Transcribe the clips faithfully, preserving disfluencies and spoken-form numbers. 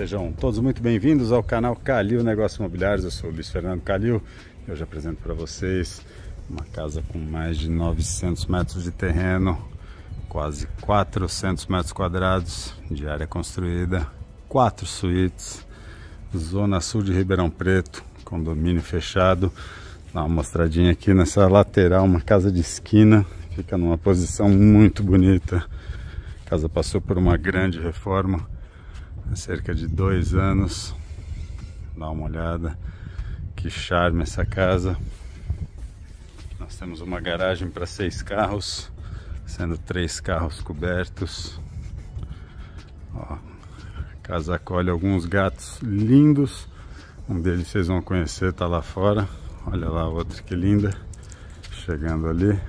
Sejam todos muito bem-vindos ao canal Calil Negócios Imobiliários. Eu sou o Luiz Fernando Calil e hoje apresento para vocês uma casa com mais de novecentos metros de terreno, quase quatrocentos metros quadrados de área construída, quatro suítes, zona sul de Ribeirão Preto, condomínio fechado. Dá uma mostradinha aqui nessa lateral, uma casa de esquina, fica numa posição muito bonita. A casa passou por uma grande reforma há cerca de dois anos. Dá uma olhada, que charme essa casa. Nós temos uma garagem para seis carros, sendo três carros cobertos. Ó, a casa acolhe alguns gatos lindos. Um deles vocês vão conhecer, tá lá fora. Olha lá outra que linda, chegando ali.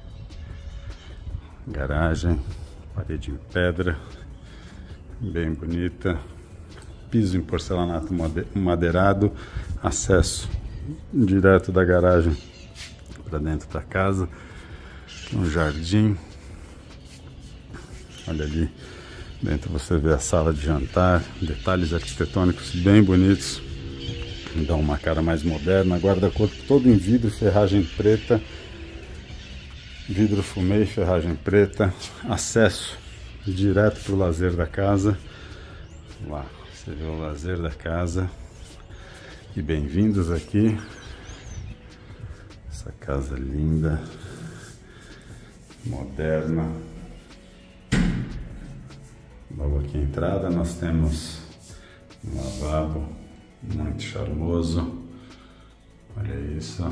Garagem, parede em pedra, bem bonita, piso em porcelanato madeirado, acesso direto da garagem para dentro da casa, um jardim. Olha ali dentro, você vê a sala de jantar, detalhes arquitetônicos bem bonitos, dá uma cara mais moderna. Guarda-corpo todo em vidro, ferragem preta, vidro fumê, ferragem preta, acesso direto para o lazer da casa. Lá você vê o lazer da casa. E bem-vindos aqui, essa casa linda, moderna. Logo aqui a entrada nós temos um lavabo muito charmoso. Olha isso.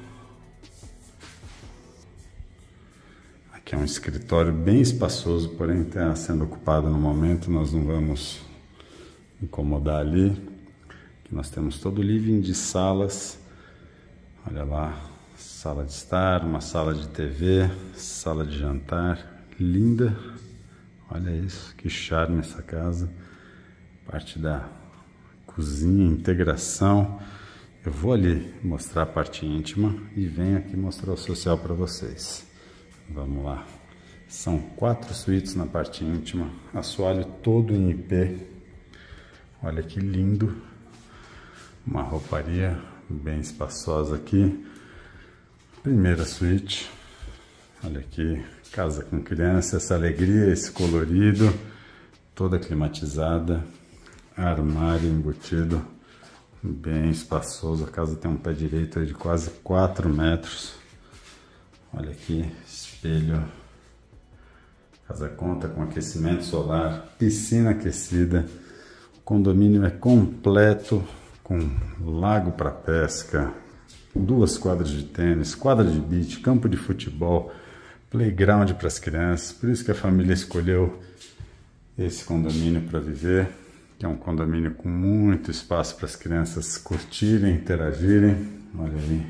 Aqui é um escritório bem espaçoso, porém está sendo ocupado no momento. Nós não vamos incomodar ali. Aqui nós temos todo o living de salas. Olha lá, sala de estar, uma sala de T V, sala de jantar, linda. Olha isso, que charme essa casa. Parte da cozinha, integração. Eu vou ali mostrar a parte íntima e venho aqui mostrar o social para vocês. Vamos lá. São quatro suítes na parte íntima, assoalho todo em I P. Olha que lindo. Uma rouparia bem espaçosa aqui. Primeira suíte. Olha aqui, casa com criança, essa alegria, esse colorido, toda climatizada. Armário embutido, bem espaçoso. A casa tem um pé direito aí de quase quatro metros. Olha aqui, espelho. A casa conta com aquecimento solar, piscina aquecida. O condomínio é completo, com lago para pesca, duas quadras de tênis, quadra de beach, campo de futebol, playground para as crianças. Por isso que a família escolheu esse condomínio para viver. Que é um condomínio com muito espaço para as crianças curtirem, interagirem. Olha aí.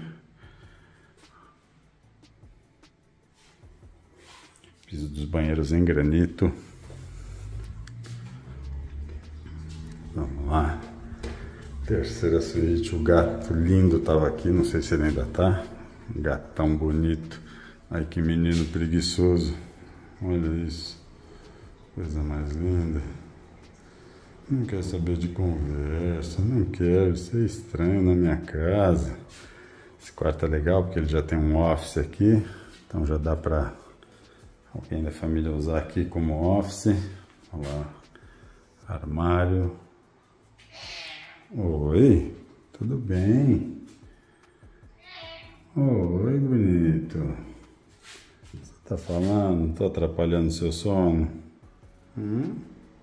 Piso dos banheiros em granito. Vamos lá. Terceira suíte. O gato lindo estava aqui, não sei se ele ainda tá. Um gatão bonito. Ai, que menino preguiçoso. Olha isso. Coisa mais linda. Não quer saber de conversa, não quero, isso é estranho na minha casa. Esse quarto é legal porque ele já tem um office aqui, então já dá para alguém da família usar aqui como office. Olha lá, armário. Oi, tudo bem? Oi, bonito. Você tá falando? Não tô atrapalhando seu sono? Hum?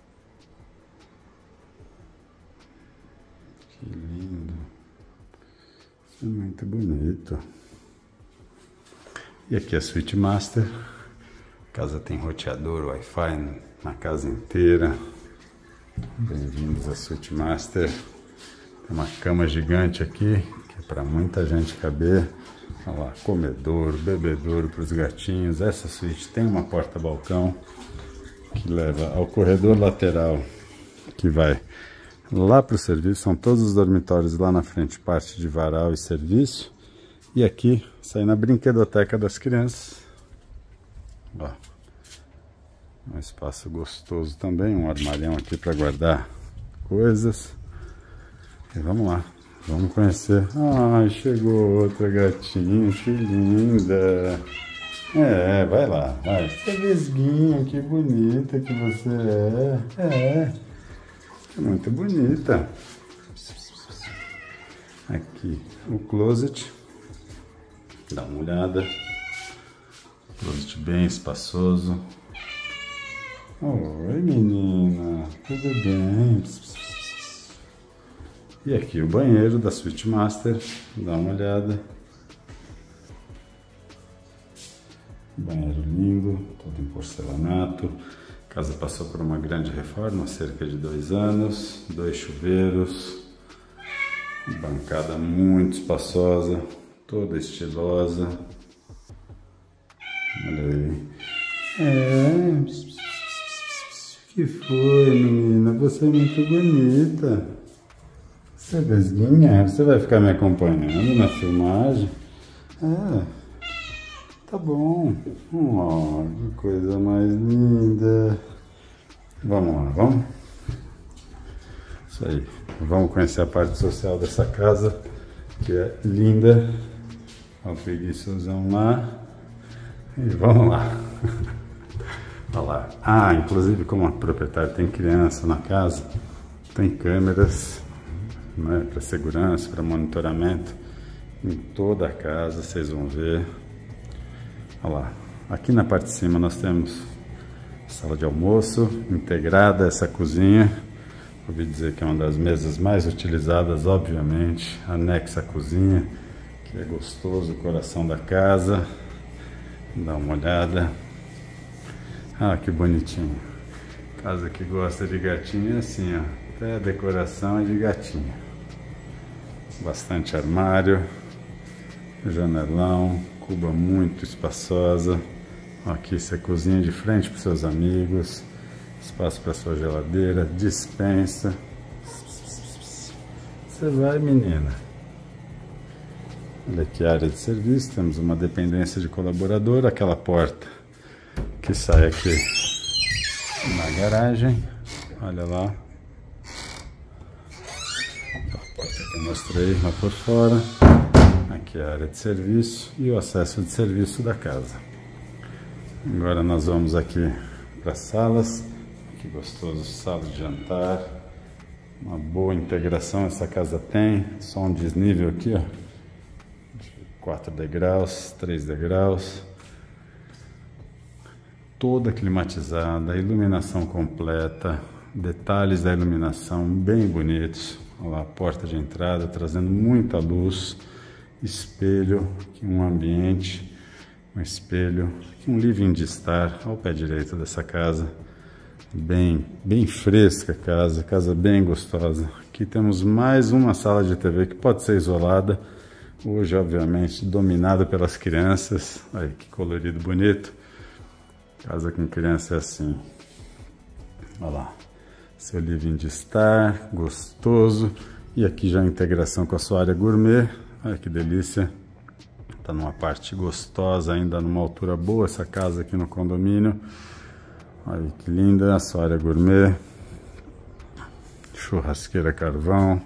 Que lindo. Isso é muito bonito. E aqui é a suíte master. A casa tem roteador, Wi-Fi na casa inteira. Bem-vindos à suíte master. Tem uma cama gigante aqui, que é para muita gente caber. Olha lá, comedouro, bebedouro para os gatinhos. Essa suíte tem uma porta-balcão que leva ao corredor lateral, que vai lá para o serviço. São todos os dormitórios lá na frente, parte de varal e serviço. E aqui, saindo a brinquedoteca das crianças. Ó, um espaço gostoso também, um armarião aqui para guardar coisas. E vamos lá, vamos conhecer. Ai, chegou outra gatinha, que linda. É, vai lá, vai. Essa vesguinha, que bonita que você é. É, é muito bonita. Aqui o closet. Dá uma olhada. Closet bem espaçoso. Oi, menina, tudo bem? E aqui o banheiro da Suite Master, dá uma olhada. Banheiro lindo, todo em porcelanato. A casa passou por uma grande reforma há cerca de dois anos. Dois chuveiros. Bancada muito espaçosa, toda estilosa. Olha aí. É... que foi, menina? Você é muito bonita. Você é vesguinha? Você vai ficar me acompanhando na filmagem? É, tá bom. Oh, que coisa mais linda. Vamos lá, vamos? Isso aí. Vamos conhecer a parte social dessa casa, que é linda. Olha o preguiçosão lá. E vamos lá. Olha lá. Ah, inclusive como a proprietária tem criança na casa, tem câmeras, né, para segurança, para monitoramento em toda a casa, vocês vão ver. Olha lá. Aqui na parte de cima nós temos sala de almoço integrada a essa cozinha. Ouvi dizer que é uma das mesas mais utilizadas, obviamente, anexa à cozinha, que é gostoso, o coração da casa. Dá uma olhada. Ah, que bonitinho. Casa que gosta de gatinho é assim, ó. Até a decoração é de gatinho. Bastante armário, janelão, cuba muito espaçosa. Aqui você cozinha de frente para os seus amigos. Espaço para sua geladeira, despensa. Você vai, menina. Olha aqui a área de serviço. Temos uma dependência de colaborador. Aquela porta que sai aqui na garagem. Olha lá. A porta que eu mostrei lá por fora. Aqui a área de serviço e o acesso de serviço da casa. Agora nós vamos aqui para as salas. Que gostoso, sala de jantar. Uma boa integração essa casa tem. Só um desnível aqui, ó. quatro degraus, três degraus. Toda climatizada, iluminação completa. Detalhes da iluminação bem bonitos. Olha lá a porta de entrada trazendo muita luz. Espelho, aqui um ambiente. Um espelho. Aqui um living de estar ao pé direito dessa casa. Bem, bem fresca a casa, casa bem gostosa. Aqui temos mais uma sala de T V que pode ser isolada. Hoje, obviamente, dominada pelas crianças. Olha que colorido bonito. Casa com criança é assim. Olha lá. Seu living de estar, gostoso. E aqui já a integração com a sua área gourmet. Olha que delícia. Tá numa parte gostosa, ainda numa altura boa essa casa aqui no condomínio. Olha que linda, a sua área gourmet, churrasqueira carvão,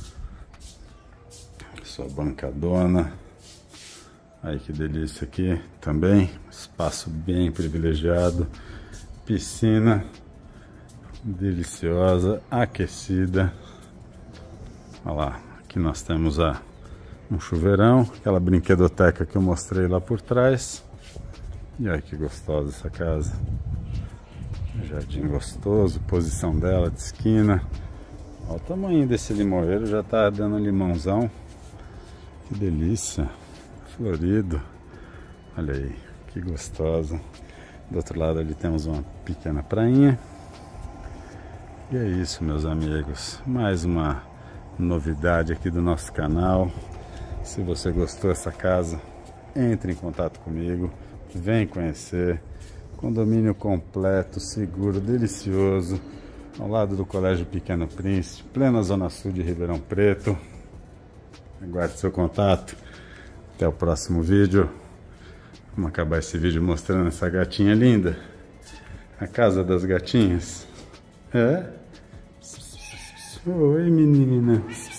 sua bancadona. Aí que delícia aqui também, espaço bem privilegiado, piscina deliciosa, aquecida. Olha lá, aqui nós temos a, um chuveirão, aquela brinquedoteca que eu mostrei lá por trás. E olha que gostosa essa casa. Jardim gostoso, posição dela de esquina. Olha o tamanho desse limoeiro, já tá dando limãozão. Que delícia, florido. Olha aí, que gostosa. Do outro lado ali temos uma pequena prainha. E é isso, meus amigos. Mais uma novidade aqui do nosso canal. Se você gostou dessa casa, entre em contato comigo. Vem conhecer. Condomínio completo, seguro, delicioso, ao lado do Colégio Pequeno Príncipe, plena Zona Sul de Ribeirão Preto. Aguarde seu contato. Até o próximo vídeo. Vamos acabar esse vídeo mostrando essa gatinha linda. A casa das gatinhas. É? Oi, menina.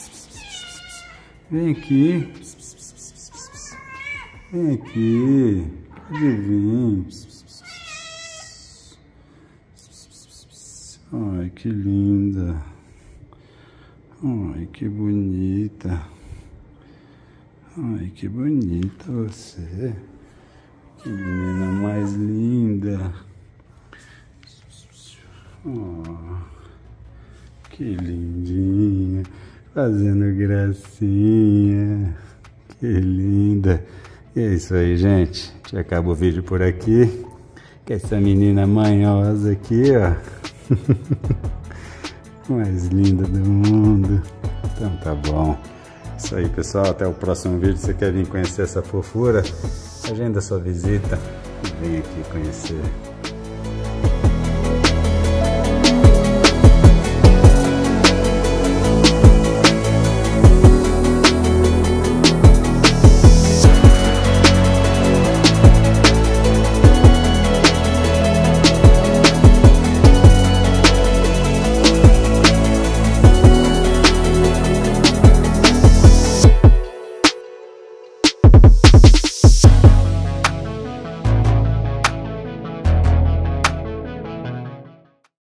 Vem aqui. Vem aqui. Pode vir. Ai, que linda. Ai, que bonita. Ai, que bonita você. Que menina mais linda. Oh, que lindinha. Fazendo gracinha. Que linda. E é isso aí, gente. Já acaba o vídeo por aqui. Com essa menina manhosa aqui, ó. Mais linda do mundo. Então tá bom. Isso aí, pessoal. Até o próximo vídeo. Se você quer vir conhecer essa fofura, agenda sua visita e vem aqui conhecer.